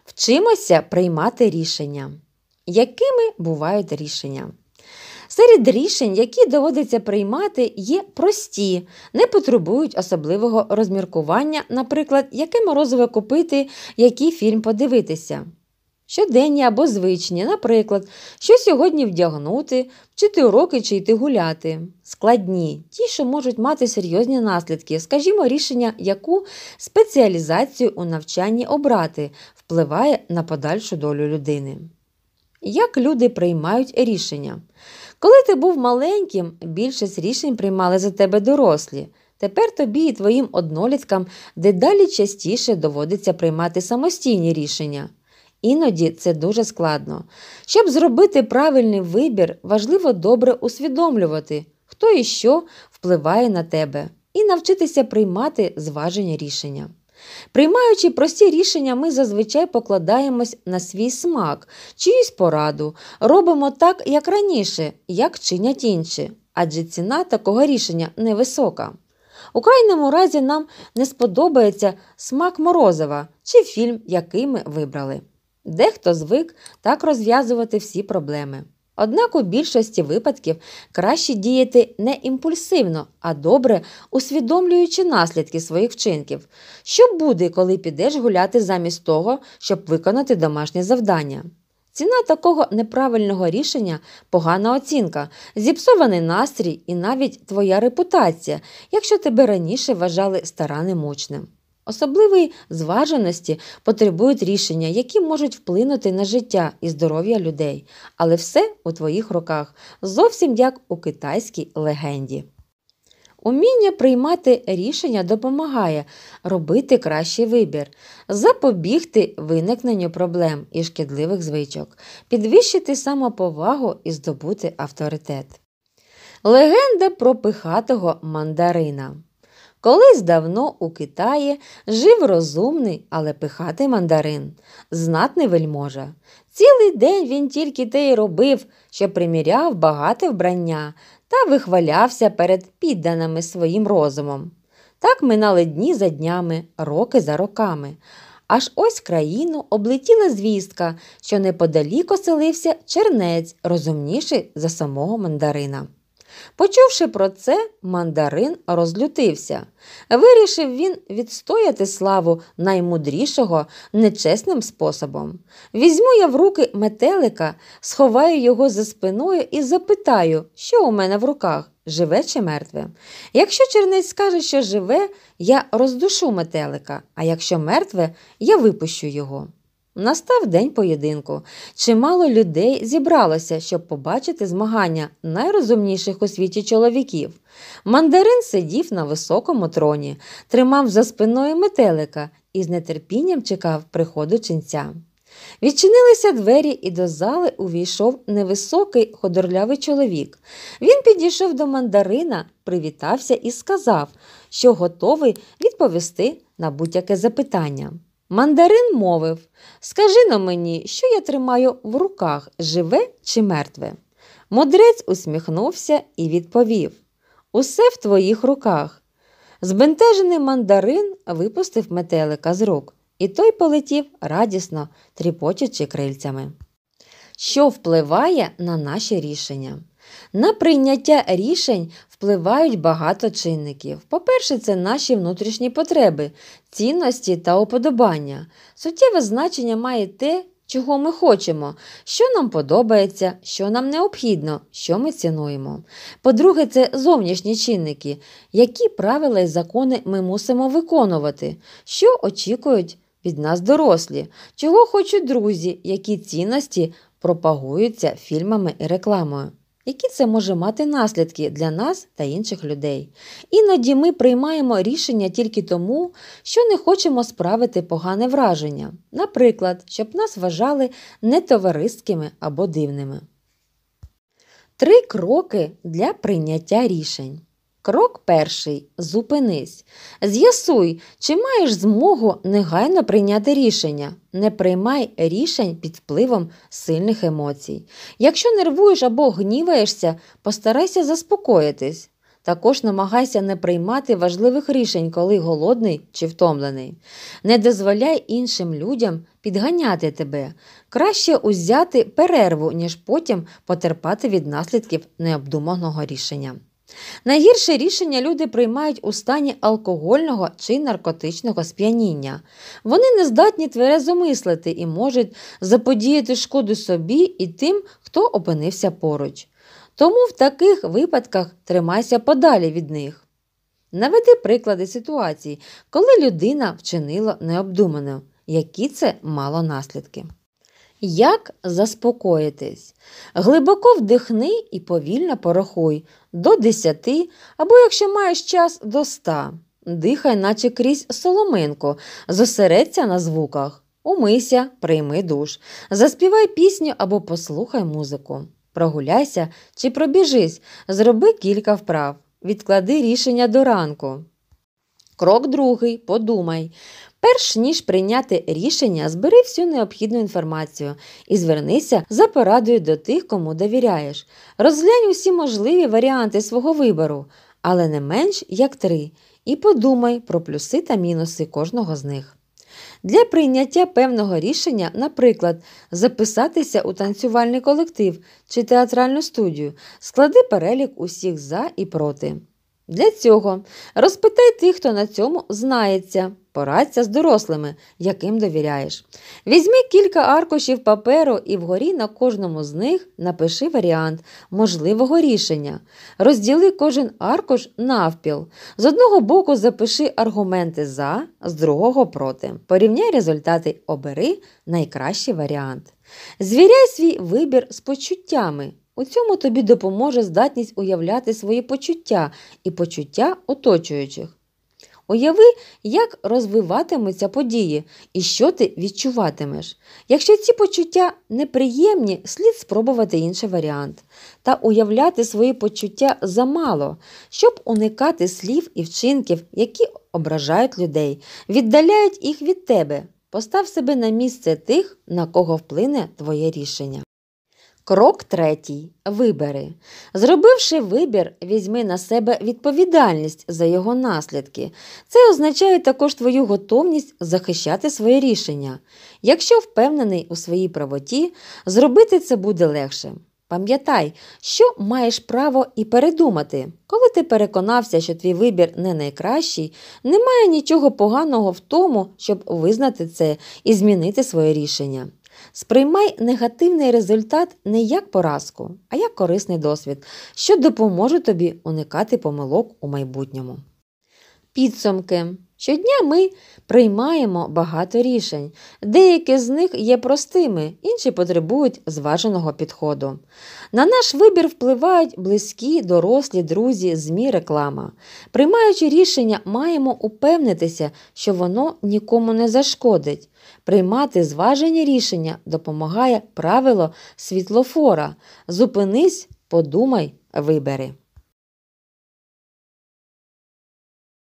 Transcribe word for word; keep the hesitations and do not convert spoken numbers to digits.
Вчимося приймати рішення. Якими бувають рішення? Серед рішень, які доводиться приймати, є прості, не потребують особливого розміркування, наприклад, яке морозиво купити, який фільм подивитися. Щоденні або звичні, наприклад, що сьогодні вдягнути, вчити уроки чи йти гуляти. Складні, ті, що можуть мати серйозні наслідки, скажімо, рішення, яку спеціалізацію у навчанні обрати, впливає на подальшу долю людини. Як люди приймають рішення? Коли ти був маленьким, більшість рішень приймали за тебе дорослі. Тепер тобі і твоїм одноліткам дедалі частіше доводиться приймати самостійні рішення. Іноді це дуже складно. Щоб зробити правильний вибір, важливо добре усвідомлювати, хто і що впливає на тебе, і навчитися приймати зважені рішення. Приймаючи прості рішення, ми зазвичай покладаємось на свій смак, чиюсь пораду, робимо так, як раніше, як чинять інші, адже ціна такого рішення невисока. У крайньому разі нам не сподобається смак морозива чи фільм, який ми вибрали. Дехто звик так розв'язувати всі проблеми. Однак у більшості випадків краще діяти не імпульсивно, а добре усвідомлюючи наслідки своїх вчинків. Що буде, коли підеш гуляти замість того, щоб виконати домашнє завдання? Ціна такого неправильного рішення – погана оцінка, зіпсований настрій і навіть твоя репутація, якщо тебе раніше вважали старанним учнем. Особливої зваженості потребують рішення, які можуть вплинути на життя і здоров'я людей. Але все у твоїх руках, зовсім як у китайській легенді. Уміння приймати рішення допомагає робити кращий вибір, запобігти виникненню проблем і шкідливих звичок, підвищити самоповагу і здобути авторитет. Легенда про пихатого мандарина. Колись давно у Китаї жив розумний, але пихатий мандарин, знатний вельможа. Цілий день він тільки те й робив, що приміряв багате вбрання та вихвалявся перед підданими своїм розумом. Так минали дні за днями, роки за роками. Аж ось країну облетіла звістка, що неподалік оселився чернець, розумніший за самого мандарина. Почувши про це, мандарин розлютився. Вирішив він відстояти славу наймудрішого нечесним способом. Візьму я в руки метелика, сховаю його за спиною і запитаю, що у мене в руках, живе чи мертве. Якщо чернець скаже, що живе, я роздушу метелика, а якщо мертве, я випущу його. Настав день поєдинку. Чимало людей зібралося, щоб побачити змагання найрозумніших у світі чоловіків. Мандарин сидів на високому троні, тримав за спиною метелика і з нетерпінням чекав приходу ченця. Відчинилися двері, і до зали увійшов невисокий худорлявий чоловік. Він підійшов до мандарина, привітався і сказав, що готовий відповісти на будь-яке запитання. Мандарин мовив: «Скажи-но мені, що я тримаю в руках, живе чи мертве?» Мудрець усміхнувся і відповів: «Усе в твоїх руках». Збентежений мандарин випустив метелика з рук, і той полетів радісно, тріпочучи крильцями. Що впливає на наші рішення? На прийняття рішень впливають багато чинників. По-перше, це наші внутрішні потреби, цінності та уподобання. Суттєве значення має те, чого ми хочемо, що нам подобається, що нам необхідно, що ми цінуємо. По-друге, це зовнішні чинники, які правила і закони ми мусимо виконувати, що очікують від нас дорослі, чого хочуть друзі, які цінності пропагуються фільмами і рекламою. Які це може мати наслідки для нас та інших людей. Іноді ми приймаємо рішення тільки тому, що не хочемо справити погане враження. Наприклад, щоб нас вважали нетовариськими або дивними. Три кроки для прийняття рішень. Крок перший. Зупинись. З'ясуй, чи маєш змогу негайно прийняти рішення. Не приймай рішень під впливом сильних емоцій. Якщо нервуєш або гніваєшся, постарайся заспокоїтись. Також намагайся не приймати важливих рішень, коли голодний чи втомлений. Не дозволяй іншим людям підганяти тебе. Краще узяти перерву, ніж потім потерпати від наслідків необдуманого рішення. Найгірше рішення люди приймають у стані алкогольного чи наркотичного сп'яніння. Вони не здатні тверезо мислити і можуть заподіяти шкоду собі і тим, хто опинився поруч. Тому в таких випадках тримайся подалі від них. Наведи приклади ситуацій, коли людина вчинила необдумано, які це мало наслідки. Як заспокоїтись? Глибоко вдихни і повільно порахуй до десяти, або якщо маєш час, до ста. Дихай, наче крізь соломинку, зосередься на звуках. Умийся, прийми душ. Заспівай пісню або послухай музику. Прогуляйся чи пробіжись, зроби кілька вправ. Відклади рішення до ранку. Крок другий. Подумай. Перш ніж прийняти рішення, збери всю необхідну інформацію і звернися за порадою до тих, кому довіряєш. Розглянь усі можливі варіанти свого вибору, але не менш як три, і подумай про плюси та мінуси кожного з них. Для прийняття певного рішення, наприклад, записатися у танцювальний колектив чи театральну студію, склади перелік усіх «за» і «проти». Для цього розпитай тих, хто на цьому знається, порадься з дорослими, яким довіряєш. Візьми кілька аркушів паперу і вгорі на кожному з них напиши варіант можливого рішення. Розділи кожен аркуш навпіл. З одного боку запиши аргументи «за», з другого «проти». Порівняй результати, обери найкращий варіант. Звіряй свій вибір з почуттями. У цьому тобі допоможе здатність уявляти свої почуття і почуття оточуючих. Уяви, як розвиватимуться події і що ти відчуватимеш. Якщо ці почуття неприємні, слід спробувати інший варіант. Та уявляти свої почуття замало, щоб уникати слів і вчинків, які ображають людей, віддаляють їх від тебе. Постав себе на місце тих, на кого вплине твоє рішення. Крок третій. Вибери. Зробивши вибір, візьми на себе відповідальність за його наслідки. Це означає також твою готовність захищати своє рішення. Якщо впевнений у своїй правоті, зробити це буде легше. Пам'ятай, що маєш право і передумати. Коли ти переконався, що твій вибір не найкращий, немає нічого поганого в тому, щоб визнати це і змінити своє рішення. Сприймай негативний результат не як поразку, а як корисний досвід, що допоможе тобі уникати помилок у майбутньому. Підсумки. Щодня ми приймаємо багато рішень. Деякі з них є простими, інші потребують зваженого підходу. На наш вибір впливають близькі, дорослі, друзі, ЗМІ, реклама. Приймаючи рішення, маємо упевнитися, що воно нікому не зашкодить. Приймати зважені рішення допомагає правило світлофора. Зупинись, подумай, вибери.